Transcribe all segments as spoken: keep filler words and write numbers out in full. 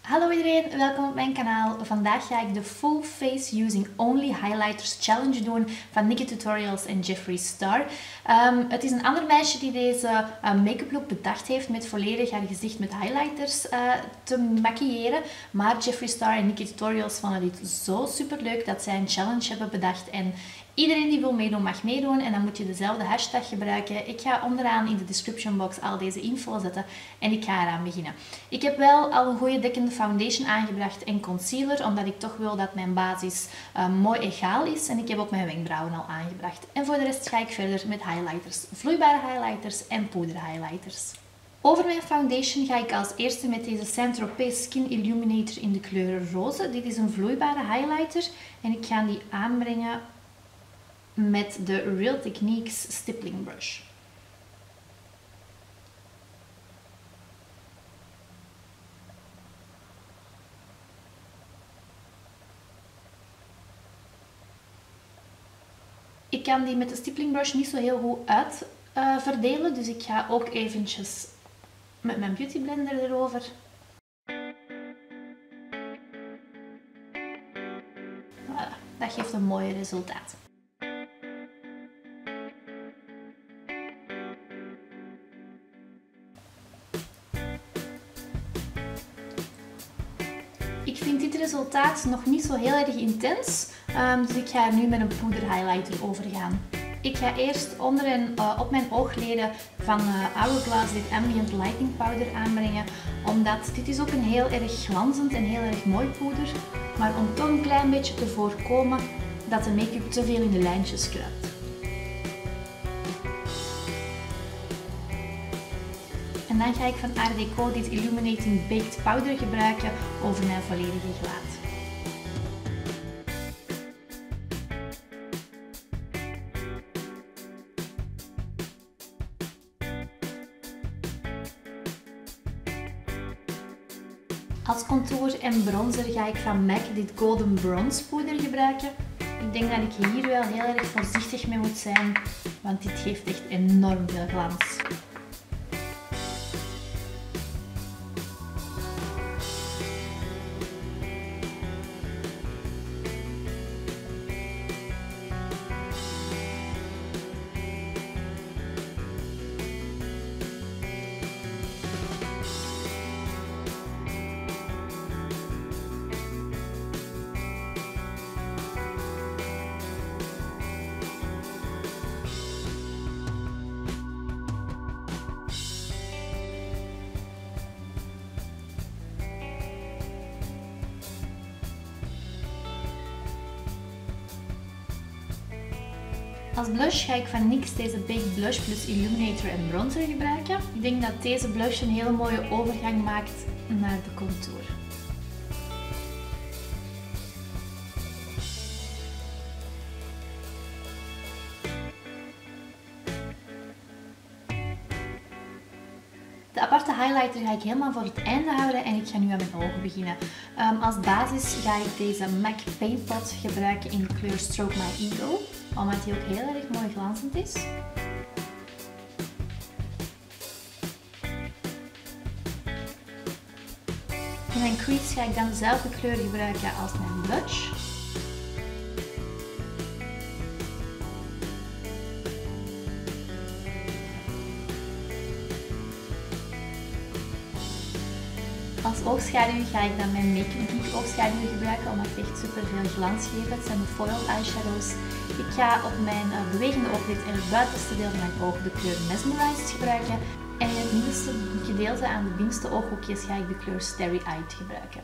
Hallo iedereen, welkom op mijn kanaal. Vandaag ga ik de Full Face Using Only Highlighters Challenge doen van Nikki Tutorials en Jeffree Star. Um, het is een ander meisje die deze uh, make-up look bedacht heeft met volledig haar gezicht met highlighters uh, te maquilleren. Maar Jeffree Star en Nikki Tutorials vonden dit zo super leuk dat zij een challenge hebben bedacht. En iedereen die wil meedoen mag meedoen en dan moet je dezelfde hashtag gebruiken. Ik ga onderaan in de description box al deze info zetten en ik ga eraan beginnen. Ik heb wel al een goede dekkende foundation aangebracht en concealer, omdat ik toch wil dat mijn basis uh, mooi egaal is. En ik heb ook mijn wenkbrauwen al aangebracht. En voor de rest ga ik verder met highlighters, vloeibare highlighters en poeder highlighters. Over mijn foundation ga ik als eerste met deze Saint-Tropez Skin Illuminator in de kleur roze. Dit is een vloeibare highlighter en ik ga die aanbrengen met de Real Techniques Stippling Brush. Ik kan die met de stippling brush niet zo heel goed uit uh, verdelen, dus ik ga ook eventjes met mijn beauty blender erover. Voilà, dat geeft een mooi resultaat. Ik vind dit resultaat nog niet zo heel erg intens, um, dus ik ga er nu met een poeder highlighter over gaan. Ik ga eerst onder en uh, op mijn oogleden van uh, Hourglass dit Ambient Lighting Powder aanbrengen, omdat dit is ook een heel erg glanzend en heel erg mooi poeder, maar om toch een klein beetje te voorkomen dat de make-up te veel in de lijntjes kruipt. En dan ga ik van Art Deco dit Illuminating Baked Powder gebruiken over mijn volledige gelaat. Als contour en bronzer ga ik van M A C dit Golden Bronze poeder gebruiken. Ik denk dat ik hier wel heel erg voorzichtig mee moet zijn, want dit geeft echt enorm veel glans. Als blush ga ik van N Y X deze Baked Blush plus Illuminator en Bronzer gebruiken. Ik denk dat deze blush een hele mooie overgang maakt naar de contour. De aparte highlighter ga ik helemaal voor het einde houden en ik ga nu aan mijn ogen beginnen. Um, als basis ga ik deze M A C Paint Pot gebruiken in de kleur Stroke My Ego, omdat die ook heel erg mooi glanzend is. In mijn crease ga ik dan dezelfde kleur gebruiken als mijn blush. Als oogschaduw ga ik dan mijn Make Up Geek oogschaduw gebruiken, omdat het echt super veel glans geeft. Het zijn de foil eyeshadows. Ik ga op mijn uh, bewegende ooglid en het buitenste deel van mijn oog de kleur Mesmerized gebruiken. En in het middenste gedeelte aan de binnenste ooghoekjes ga ik de kleur Starry Eyed gebruiken.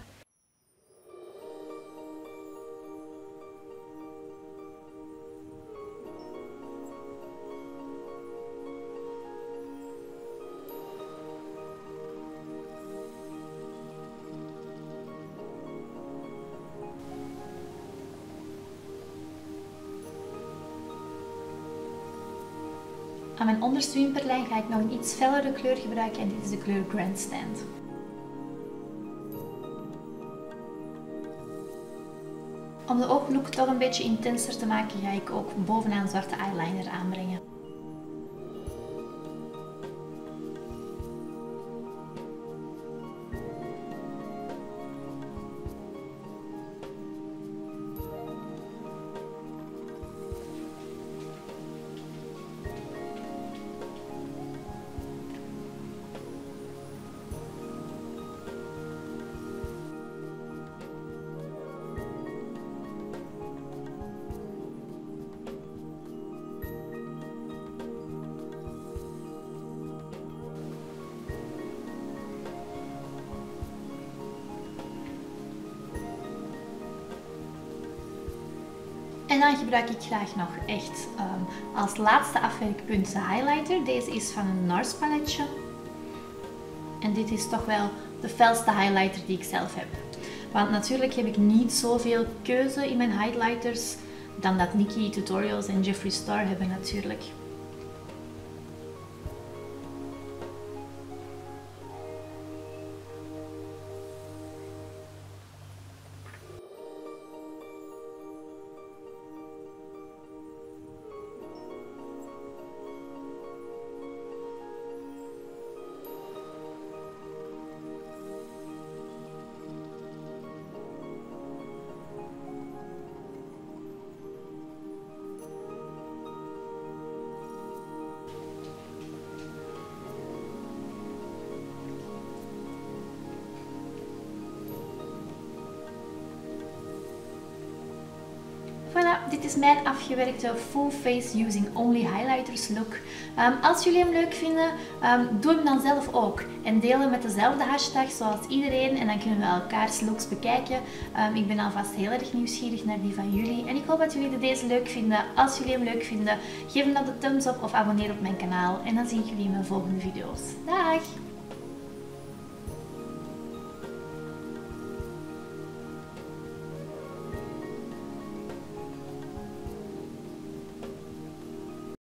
Aan mijn onderste wimperlijn ga ik nog een iets fellere kleur gebruiken en dit is de kleur Grandstand. Om de ooglook toch een beetje intenser te maken ga ik ook bovenaan zwarte eyeliner aanbrengen. En dan gebruik ik graag nog echt um, als laatste afwerkpunt de highlighter. Deze is van een NARS paletje. En dit is toch wel de felste highlighter die ik zelf heb. Want natuurlijk heb ik niet zoveel keuze in mijn highlighters dan dat Nikki Tutorials en Jeffree Star hebben natuurlijk. Voilà, dit is mijn afgewerkte full face using only highlighters look. Um, als jullie hem leuk vinden, um, doe hem dan zelf ook. En deel hem met dezelfde hashtag zoals iedereen. En dan kunnen we elkaars looks bekijken. Um, ik ben alvast heel erg nieuwsgierig naar die van jullie. En ik hoop dat jullie deze leuk vinden. Als jullie hem leuk vinden, geef hem dan de thumbs up of abonneer op mijn kanaal. En dan zie ik jullie in mijn volgende video's. Dag!